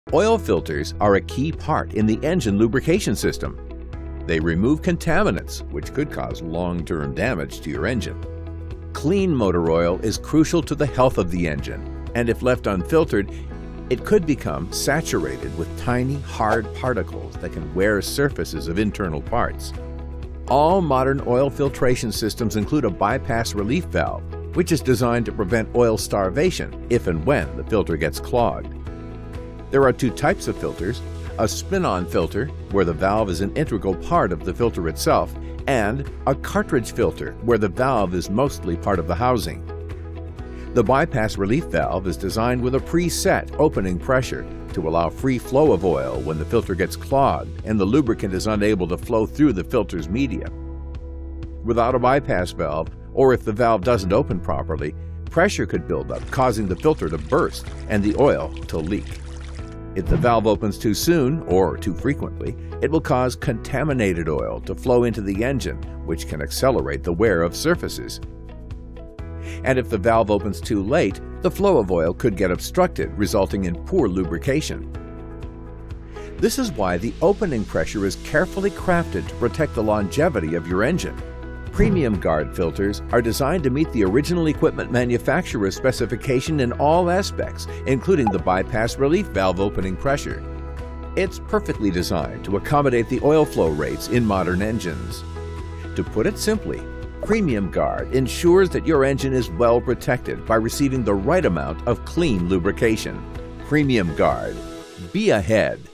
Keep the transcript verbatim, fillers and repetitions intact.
Oil filters are a key part in the engine lubrication system. They remove contaminants, which could cause long-term damage to your engine. Clean motor oil is crucial to the health of the engine, and if left unfiltered, it could become saturated with tiny, hard particles that can wear surfaces of internal parts. All modern oil filtration systems include a bypass relief valve, which is designed to prevent oil starvation if and when the filter gets clogged. There are two types of filters: a spin-on filter, where the valve is an integral part of the filter itself, and a cartridge filter, where the valve is mostly part of the housing. The bypass relief valve is designed with a preset opening pressure to allow free flow of oil when the filter gets clogged and the lubricant is unable to flow through the filter's media. Without a bypass valve, or if the valve doesn't open properly, pressure could build up, causing the filter to burst and the oil to leak. If the valve opens too soon or too frequently, it will cause contaminated oil to flow into the engine, which can accelerate the wear of surfaces. And if the valve opens too late, the flow of oil could get obstructed, resulting in poor lubrication. This is why the opening pressure is carefully crafted to protect the longevity of your engine. Premium Guard filters are designed to meet the original equipment manufacturer's specification in all aspects, including the bypass relief valve opening pressure. It's perfectly designed to accommodate the oil flow rates in modern engines. To put it simply, Premium Guard ensures that your engine is well protected by receiving the right amount of clean lubrication. Premium Guard. Be ahead.